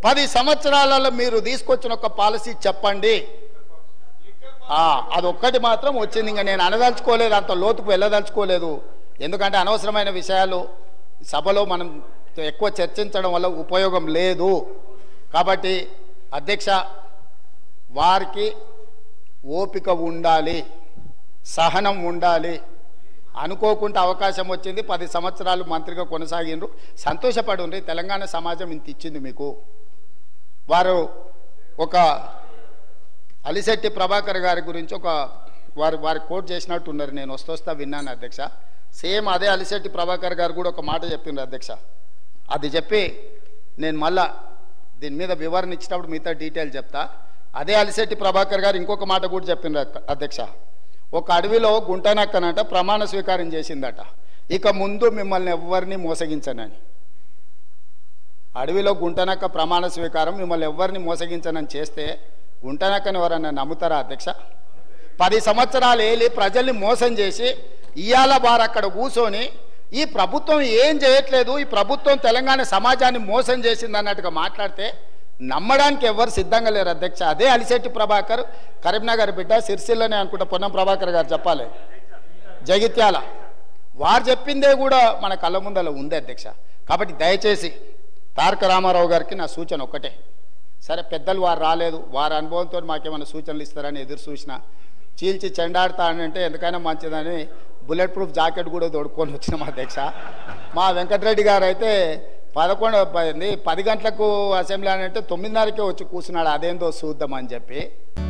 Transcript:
10 సంవత్సరాలలో మీరు తీసుకొచ్చిన ఒక పాలసీ చెప్పండి. అదొక్కటి మాత్రం వచ్చింది. ఇంకా నేను అనదలుచుకోలేదు, అంత లోతుకు వెళ్ళదలుచుకోలేదు. ఎందుకంటే అనవసరమైన విషయాలు సభలో మనం ఎక్కువ చర్చించడం వల్ల ఉపయోగం లేదు. కాబట్టి అధ్యక్ష, వారికి ఓపిక ఉండాలి, సహనం ఉండాలి. అనుకోకుండా అవకాశం వచ్చింది, 10 సంవత్సరాలు మంత్రిగా కొనసాగిండ్రు, సంతోషపడి. తెలంగాణ సమాజం ఇంత ఇచ్చింది మీకు. వారు ఒక అలిశెట్టి ప్రభాకర్ గారి గురించి వారి కోట్ చేసినట్టు ఉన్నారు. నేను వస్తా విన్నాను అధ్యక్ష. సేమ్ అదే అలిశెట్టి ప్రభాకర్ గారు కూడా ఒక మాట చెప్పిండ్రు అధ్యక్ష. అది చెప్పి నేను మళ్ళా దీని మీద వివరణ ఇచ్చినప్పుడు మిగతా డీటెయిల్ చెప్తా. అదే అలిశెట్టి ప్రభాకర్ గారు ఇంకొక మాట కూడా చెప్పిండ్రు అధ్యక్ష. ఒక అడవిలో గుంటనక్కనంట ప్రమాణ స్వీకారం చేసిందట, ఇక ముందు మిమ్మల్ని ఎవరిని మోసగించనని. అడవిలో గుంటనక్క ప్రమాణ స్వీకారం, మిమ్మల్ని ఎవరిని మోసగించనని చేస్తే గుంటనక్కని ఎవరన్నా నమ్ముతారా అధ్యక్ష? 10 సంవత్సరాలు ఏలి ప్రజల్ని మోసం చేసి ఇవాళ వారు అక్కడ కూర్చొని ఈ ప్రభుత్వం ఏం చేయట్లేదు, ఈ ప్రభుత్వం తెలంగాణ సమాజాన్ని మోసం చేసింది అన్నట్టుగా మాట్లాడితే నమ్మడానికి ఎవరు సిద్ధంగా లేరు అధ్యక్ష. అదే అలిశెట్టి ప్రభాకర్, కరీంనగర్ బిడ్డ, సిరిసిల్లనే అనుకుంటా పొన్నం ప్రభాకర్ గారు చెప్పాలి, జగిత్యాల. వారు చెప్పిందే కూడా మన కళ్ళ ముందర ఉంది అధ్యక్ష. కాబట్టి దయచేసి తారక రామారావు గారికి నా సూచన ఒక్కటే. సరే, పెద్దలు వారు రాలేదు, వారి అనుభవంతో మాకేమైనా సూచనలు ఇస్తారని ఎదురు చూసినా, చీల్చి చెండాడుతా అంటే ఎందుకైనా మంచిదని బుల్లెట్ ప్రూఫ్ జాకెట్ కూడా తోడుకొని వచ్చినాం అధ్యక్ష. మా వెంకటరెడ్డి గారు అయితే 10 గంటలకు అసెంబ్లీ అని అంటే 9:30కే వచ్చి కూర్చున్నాడు, అదేందో చూద్దామని చెప్పి.